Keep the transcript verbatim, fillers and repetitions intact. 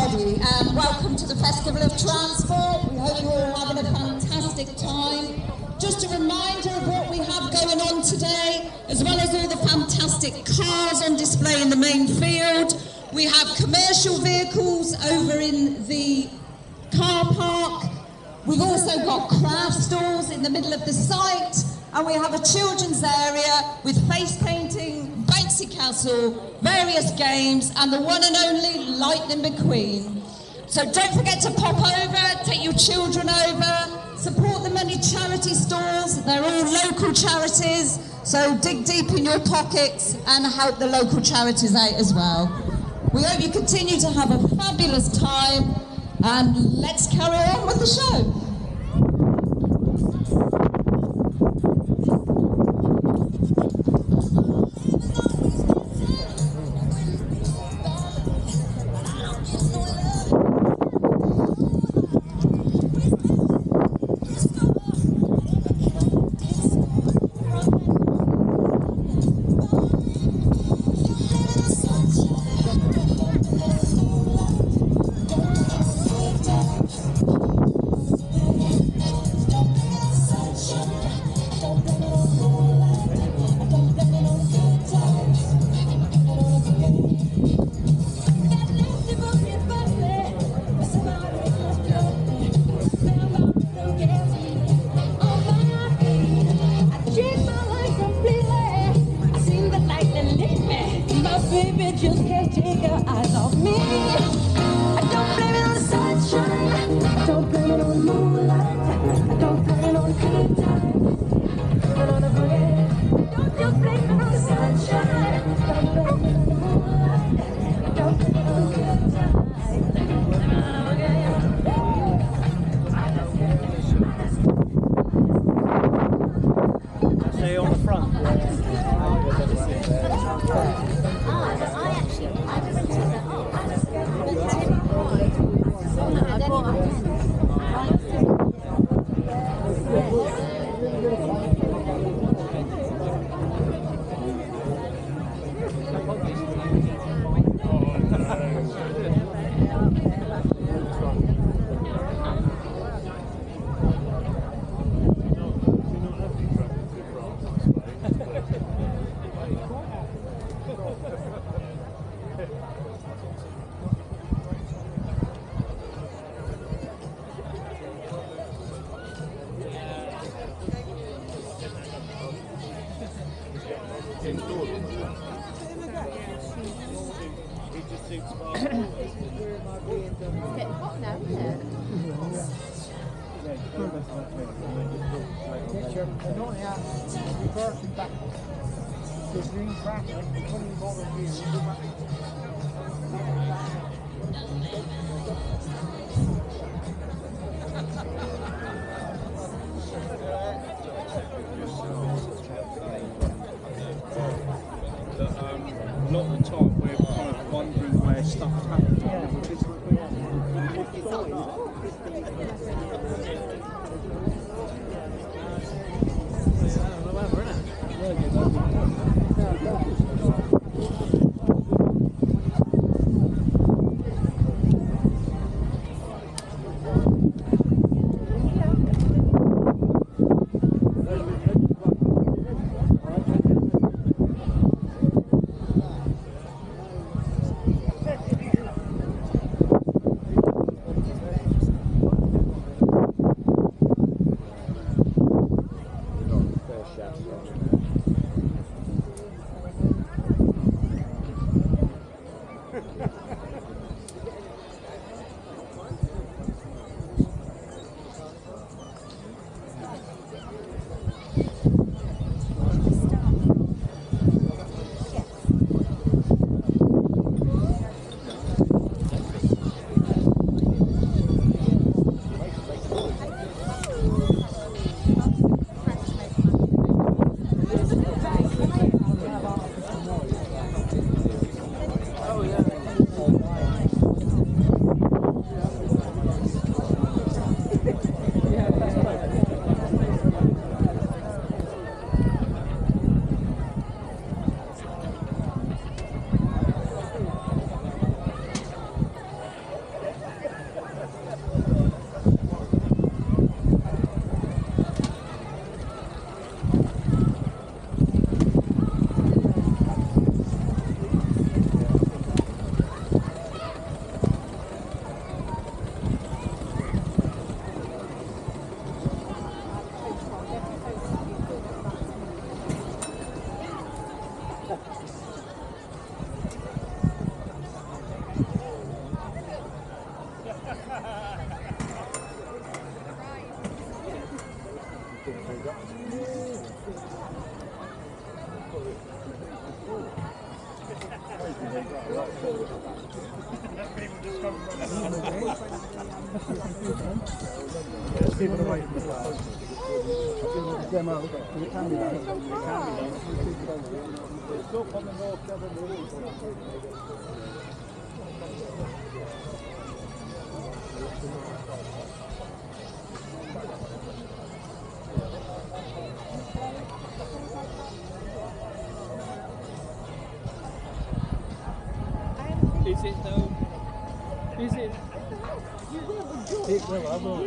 everybody, and welcome to the Festival of Transport. We hope you're all having a fantastic time. Just a reminder of what we have going on today, as well as all the fantastic cars on display in the main field. We have commercial vehicles over in the car park. We've also got craft stores in the middle of the site, and we have a children's area with face painting, bouncy castle, various games, and the one and only Lightning McQueen. So don't forget to pop over, take your children over, support the many charity stores. They're all local charities, so dig deep in your pockets and help the local charities out as well. We hope you continue to have a fabulous time, and let's carry on with the show. Baby just can't take her eyes off me. I don't blame it on the sunshine, I don't blame it on the moonlight, I don't blame it on the good time, I blame it on the boogie. Don't you blame it on the sunshine, don't blame it on the moonlight, I don't blame it on the good time, I blame it on the boogie. Stay on the front. It's getting hot now, isn't it? Picture, and on here, reversing back. The green cracker, coming bottom here, and go back. A lot of the time we're kind of wondering where stuff's happened. Yeah. Keep it away from the car. Demo, it can be done. It can be done. It's up on the north Devon Road. Is it though? Is it? It will, I will.